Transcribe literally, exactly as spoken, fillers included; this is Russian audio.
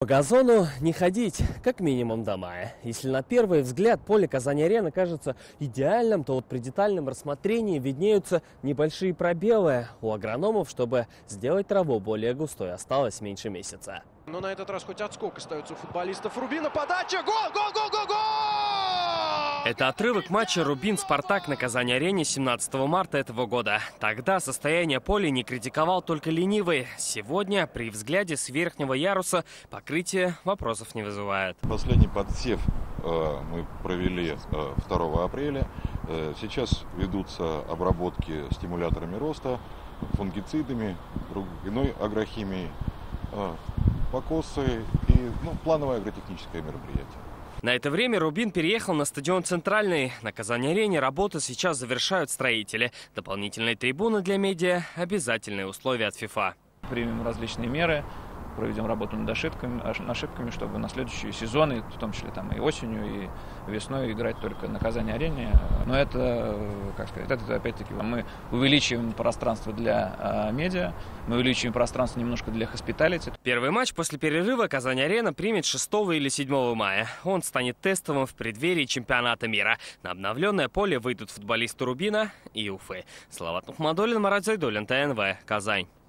По газону не ходить, как минимум до мая. Если на первый взгляд поле Казань-Арена кажется идеальным, то вот при детальном рассмотрении виднеются небольшие пробелы. У агрономов, чтобы сделать траву более густой, осталось меньше месяца. Но на этот раз хоть отскок остается у футболистов Рубина. Подача! Гол! Гол! Гол! Гол! Гол! Это отрывок матча Рубин-Спартак на Казань-Арене семнадцатого марта этого года. Тогда состояние поля не критиковал только ленивый. Сегодня при взгляде с верхнего яруса покрытие вопросов не вызывает. Последний подсев э, мы провели э, второго апреля. Э, сейчас ведутся обработки стимуляторами роста, фунгицидами, иной агрохимией, э, покосы и ну, плановое агротехническое мероприятие. На это время Рубин переехал на стадион «Центральный». На Казань-Арене работы сейчас завершают строители. Дополнительные трибуны для медиа – обязательные условия от ФИФА. Примем различные меры, проведем работу над ошибками, ошибками, чтобы на следующие сезоны, в том числе там и осенью, и весной, играть только на Казань-Арене. Но это, как сказать, это опять-таки мы увеличиваем пространство для а, медиа, мы увеличиваем пространство немножко для хоспиталити. Первый матч после перерыва Казань-Арена примет шестого или седьмого мая. Он станет тестовым в преддверии чемпионата мира. На обновленное поле выйдут футболисты Рубина и Уфы. Салават Мухмадуллин, Марат Зайдуллин, ТНВ, Казань.